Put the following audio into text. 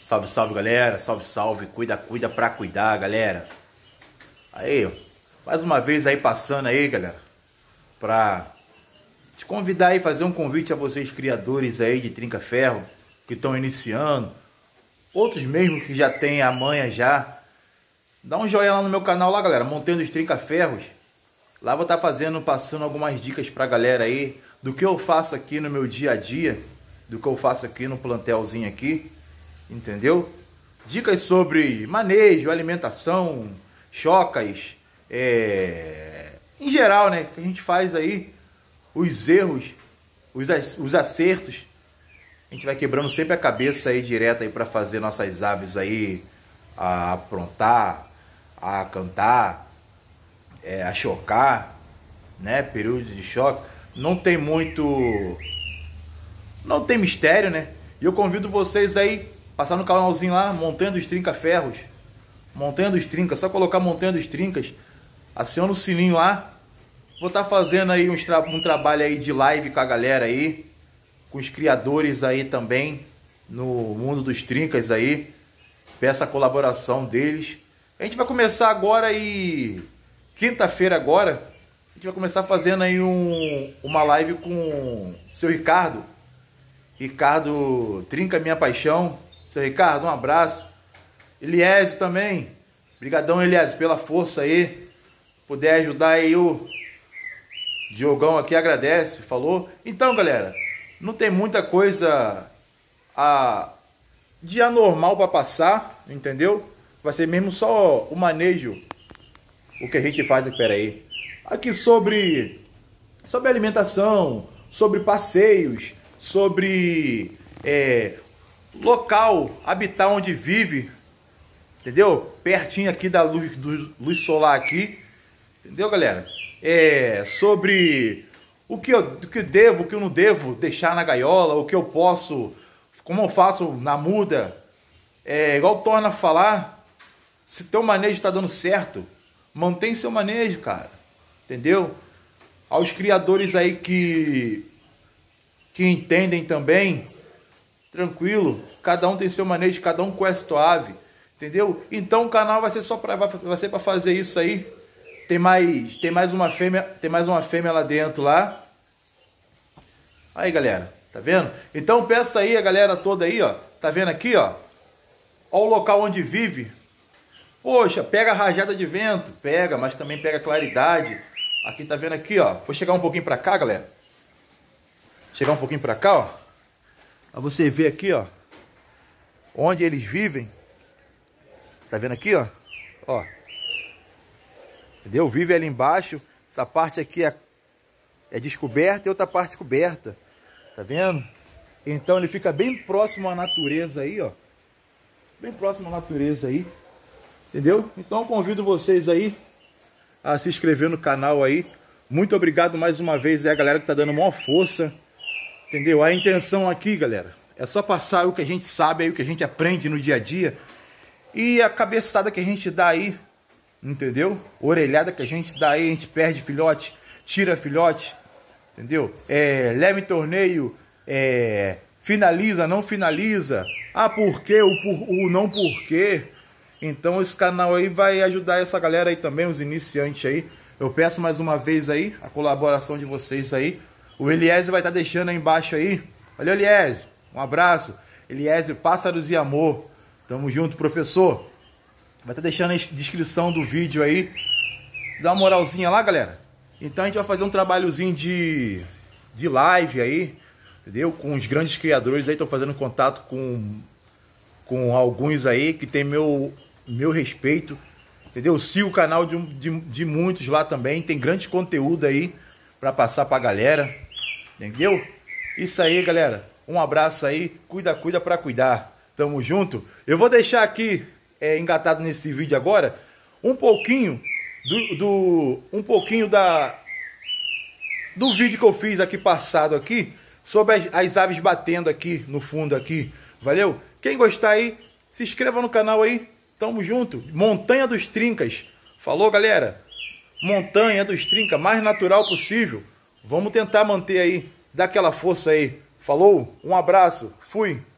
Salve, salve, galera. Salve, salve. Cuida pra cuidar, galera. Aí, ó. Mais uma vez aí passando aí, galera. Pra te convidar aí, fazer um convite a vocês, criadores aí de trinca-ferro, que estão iniciando. Outros mesmo que já têm a manha já. Dá um joinha lá no meu canal lá, galera. Montando os trinca-ferros. Lá vou estar passando algumas dicas pra galera aí. Do que eu faço aqui no meu dia a dia. Do que eu faço aqui no plantelzinho aqui. Entendeu? Dicas sobre manejo, alimentação, chocas, em geral, né? Que a gente faz aí, os erros, os acertos. A gente vai quebrando sempre a cabeça aí direto aí para fazer nossas aves aí a aprontar, a cantar, a chocar, né? Período de choque. Não tem mistério, né? E eu convido vocês aí passar no canalzinho lá, Montando os Trinca-Ferros. Montando os Trincas, só colocar Montando os Trincas. Aciona o sininho lá. Vou estar fazendo aí um trabalho aí de live com a galera aí. Com os criadores aí também. No mundo dos trincas aí. Peço a colaboração deles. A gente vai começar agora aí. Quinta-feira agora. A gente vai começar fazendo aí uma live com o seu Ricardo. Ricardo Trinca Minha Paixão. Seu Ricardo, um abraço. Eliésio também. Brigadão, Eliésio, pela força aí. Puder ajudar aí o Diogão aqui, agradece, falou. Então, galera, não tem muita coisa de anormal para passar, entendeu? Vai ser mesmo só o manejo, o que a gente faz, peraí. Aqui sobre alimentação, sobre passeios, sobre local, habitar onde vive, entendeu? Pertinho aqui da luz solar aqui, entendeu, galera? Sobre o que eu devo, o que eu não devo deixar na gaiola, o que eu posso, como eu faço na muda. Igual torna a falar, se teu manejo está dando certo, mantém seu manejo, cara, entendeu? Aos criadores aí que entendem também, tranquilo, cada um tem seu manejo, cada um conhece tua ave, entendeu? Então o canal vai ser só para fazer isso aí. Tem mais uma fêmea lá dentro lá. Aí, galera, tá vendo? Então peça aí a galera toda aí, ó, tá vendo aqui, ó? Ó o local onde vive. Poxa, pega a rajada de vento, pega, mas também pega claridade. Aqui, tá vendo aqui, ó? Vou chegar um pouquinho para cá, galera. Chegar um pouquinho para cá, ó. Pra você ver aqui, ó, onde eles vivem. Tá vendo aqui, ó? Ó. Entendeu? Vive ali embaixo. Essa parte aqui é descoberta e outra parte coberta. Tá vendo? Então ele fica bem próximo à natureza aí, ó. Bem próximo à natureza aí. Entendeu? Então eu convido vocês aí a se inscrever no canal aí. Muito obrigado mais uma vez aí a galera que tá dando maior força. Entendeu? A intenção aqui, galera, é só passar o que a gente sabe aí, o que a gente aprende no dia a dia. E a cabeçada que a gente dá aí, entendeu? Orelhada que a gente dá aí, a gente perde filhote, tira filhote, entendeu? Leva em torneio, finaliza, não finaliza. Ah, por quê? O não por quê. Então esse canal aí vai ajudar essa galera aí também, os iniciantes aí. Eu peço mais uma vez aí a colaboração de vocês aí. O Eliésio vai estar deixando aí embaixo aí. Valeu, Eliésio. Um abraço. Eliésio, Pássaros e Amor. Tamo junto, professor. Vai estar deixando a descrição do vídeo aí. Dá uma moralzinha lá, galera. Então a gente vai fazer um trabalhozinho de live aí. Entendeu? Com os grandes criadores aí. Tô fazendo contato com alguns aí que tem meu respeito. Entendeu? Siga o canal de muitos lá também. Tem grande conteúdo aí para passar pra galera. Entendeu? Isso aí, galera. Um abraço aí. Cuida pra cuidar. Tamo junto. Eu vou deixar aqui engatado nesse vídeo agora um pouquinho do vídeo que eu fiz aqui passado aqui sobre as aves batendo aqui no fundo aqui. Valeu? Quem gostar aí, se inscreva no canal aí. Tamo junto. Montanha dos Trincas. Falou, galera? Montanha dos Trincas, mais natural possível. Vamos tentar manter aí, dar aquela força aí. Falou? Um abraço. Fui.